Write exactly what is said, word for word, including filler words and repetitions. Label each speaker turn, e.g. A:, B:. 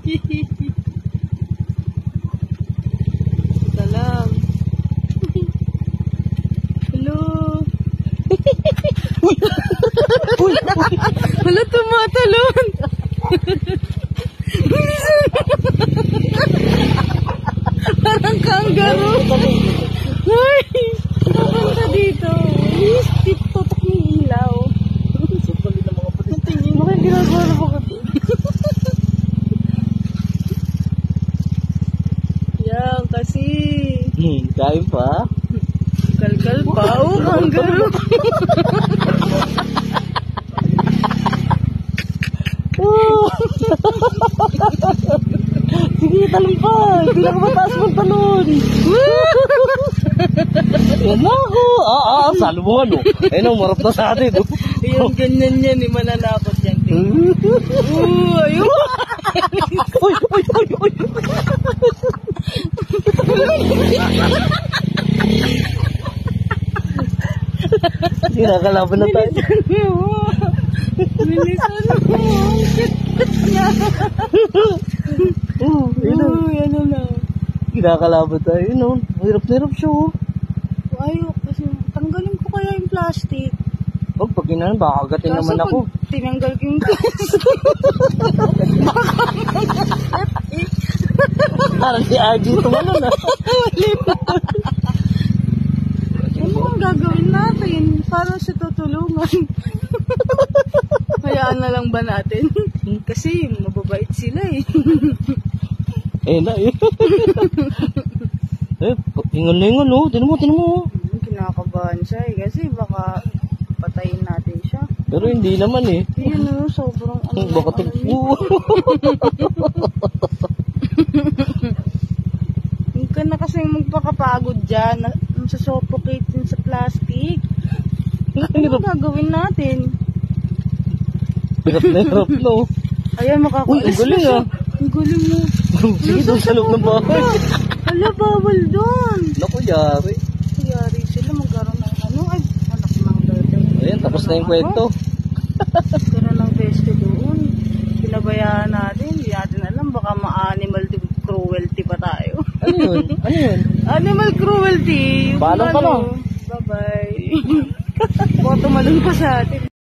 A: Salam. Hello.
B: Uy! Uy!
A: Hala, tumatalon. Parang kangaroo. Ay, papunta dito. Please, tip-totok ng ilaw.
B: Supali ng mga pulis.
A: Tingin mo kayong ginagawa na ba ko din? Yan, kasi.
B: Hmm, kain pa.
A: Kalkal pa. Oh, kangaroo.
B: Oh! Sige, talon pa. Pinakamataas mong talon. Yan na ako. Ah, ah, salmo ano. Ayun ang marap na sa atin. Oh.
A: Yung ganyan yan, eh, mananakot yan. Oo, ayun.
B: Uy, uy, uy, uy. Kinakalaban na tayo.
A: Bilisan mo.
B: Oh, yun o.
A: Oo, yan na.
B: Kinakalaban tayo. Yun o. Hirap na hirap siya o.
A: Ayok, kasi tanggalin ko kaya yung plastic.
B: Huwag, pag ginahan, baka agatin
A: Kaso
B: naman ako.
A: pag tinanggal ko yung plastic,
B: Parang si Aji tumalo na.
A: mali pa. Ano ang gagawin natin? Para sa tutulungan. Hayaan na lang ba natin? Kasi mababait sila eh.
B: Eh na eh. Eh, ingon na ingon o. Tinan mo, tinan mo.
A: Kinakabahan siya eh. Kasi baka patayin natin siya.
B: Pero hindi naman eh.
A: Yun o, sobrang ano.
B: Baka
A: ano
B: tig...
A: niya. Huwag ka na kasing magpakapagod dyan. Masasuffocate din sa plastic. Ano gagawin natin?
B: Hirap na hirap no.
A: Ayan, makakalis.
B: Uy, ang galing ah.
A: Ang galing mo.
B: Sige doon sa loob ng bahay.
A: Hala, bawal doon.
B: Naku, yari.
A: Kayari sila magkaroon ng ano. Ay, anak ng dati.
B: Ayan, tapos na yung kwento.
A: Magkaroon ng peste doon. Pinabayaan natin. Hindi natin alam. Baka ma-animal cruelty pa tayo.
B: Ano yun? Ano yun?
A: Animal cruelty. Yung
B: Paalam ka
A: ano.
B: lang.
A: Bye-bye. Baka tumalun pa sa atin.